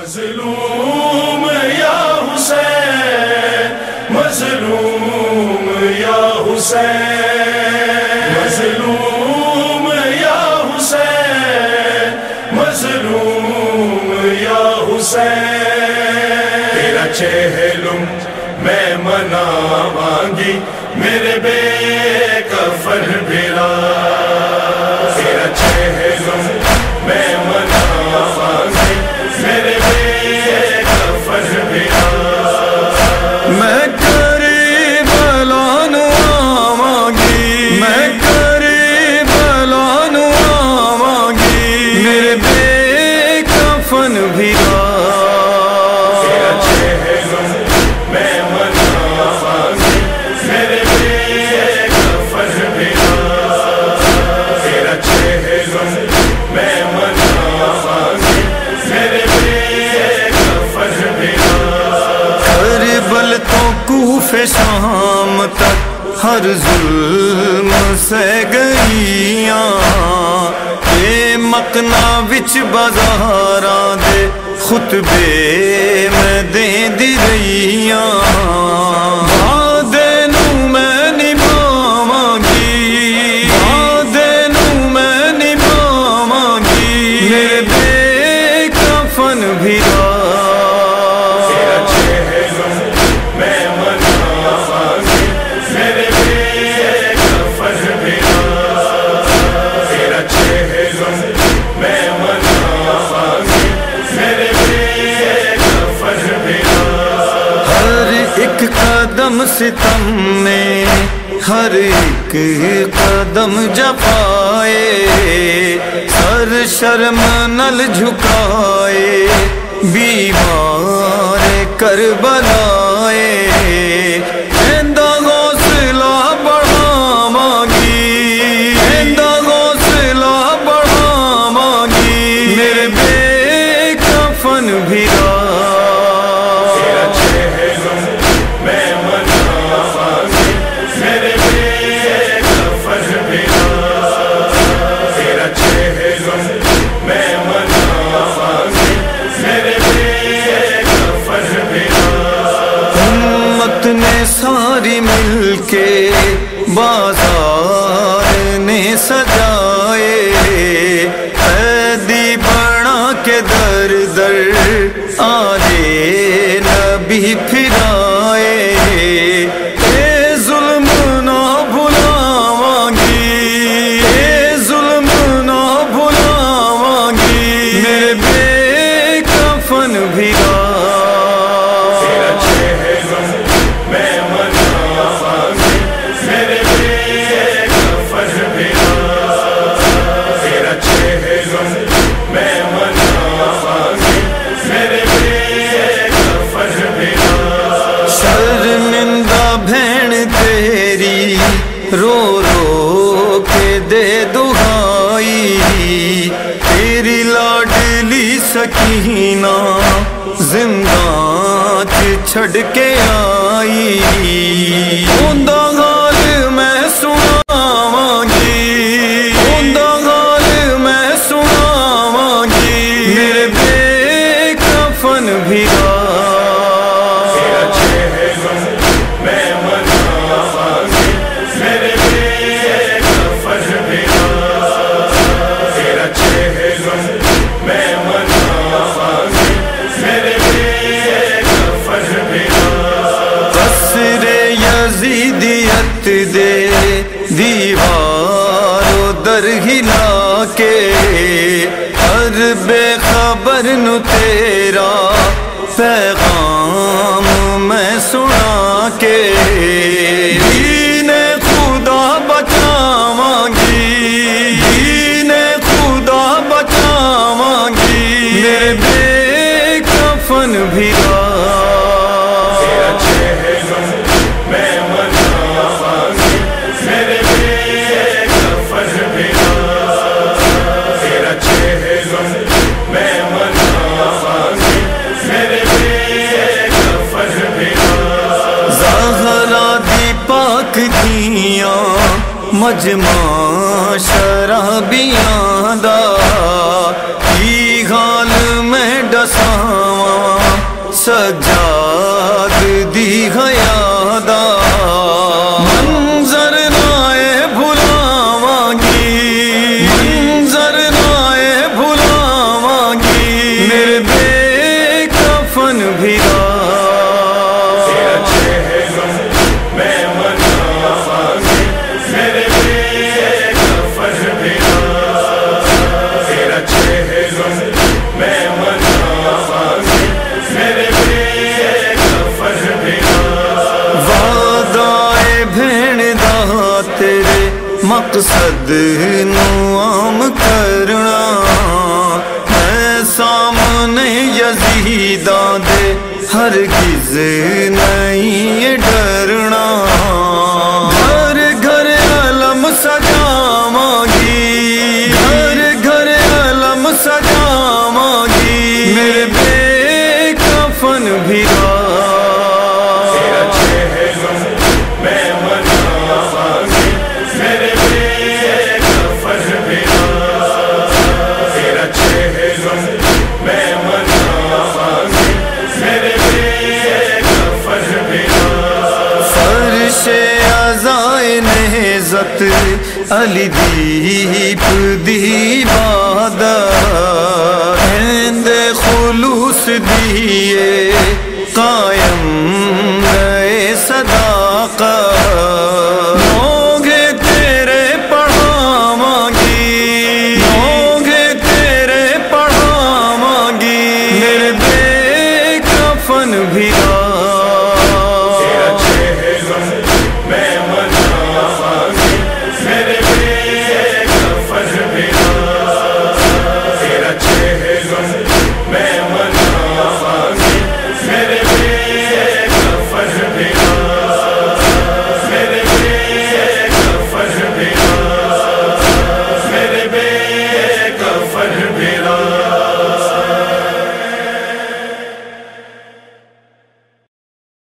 مظلوم یا حسین، مظلوم یا حسین، مظلوم یا حسین، مظلوم یا حسین، تیرا چہلم میں مناواں گی میرے بے کفن بھرا، تیرا چہلم میں مناواں گی میرے بے کفن بھرا، میں کربلا نو آواں گی، میں کربلا نو آواں گی میرے بے کفن بھرا، تیرا چہلم میں مناواں گی میرے بے کفن بھرا، تیرا چہلم میں مناواں گی میرے بے کفن بھرا، کربل تو کوفہ شام تک ہر ظلم سے گئیاں، اے مقنا وچ بازاراں دے خطبے میں دیندی رہیاں، وعدے نوں میں نبھاواں گی، وعدے نوں میں نبھاواں گی میرے بے کفن بھرا، تیرا چہلم میں مناواں گی میرے بے کفن بھرا، تیرا چہلم میں مناواں گی میرے بے کفن بھرا، ہر ایک قدم ستم میں، ہر ایک قدم جفائے، سر شرم نل جھکائے، بیمار کربلائے، ایندہ حوصلہ بڑھاواں گی، ایندہ حوصلہ بڑھاواں گی میرے بے کفن بھرا، تیرا چہلم میں مناواں گی میرے بے کفن بھرا، تیرا چہلم میں مناواں گی میرے بے کفن بھرا، امت نے ساری مل کے بازار نے سجائے، قیدی بنا کے در در آلے نبی پھرائے، اے ظلم نہ بھلاواں گی، اے ظلم نہ بھلاواں گی میرے بے کفن بھرا، تیرا چہلم میں مناواں گی میرے بے کفن بھرا، تیرا چہلم میں مناواں گی میرے بے کفن بھرا، شرمندہ بہن تیری رو رو کے دے دہائی، تیری لاڈلی سکینہ زندان چھڑ کے آئی، اوندا حال میں سناواں گی، اوندا حال میں سناواں گی میرے بے کفن بھرا، تیرا چہلم میں مناواں گی میرے بے کفن بھرا، تیرا چہلم میں مناواں گی میرے بے کفن بھرا، قصر یزیدیت دے دیوار و در ہلا کے، ہر بے خبر نو تیرا پیغام میں سنا کے، دین خدا بچاواں گی، دین خدا بچاواں گی میرے بے کفن بھرا، تیرا چہلم میں مناواں گی میرے بے کفن بھرا، تیرا چہلم میں مناواں گی میرے بے کفن بھرا، زہرا دی پاک دیاں مجمع شرابیاں دا کی حال میں دساواں سجاد دی حیادا منظر نائے بھلاواں گی منظر نائے بھلاواں گی میرے بے کفن بھیرا مقصد نو عام کرنا ہے سامنے یزیداں دے ہرگز نہیں ڈرنا گھر گھر علم سجاواں گی گھر گھر علم سجاواں گی میرے بے کفن بھیرا علی دیپ دی بادر ہند خلوص دیے قائم رہے صداقت ہوگے تیرے پڑھاواں گی ہوگے تیرے پڑھاواں گی میرے بے کفن بھیرا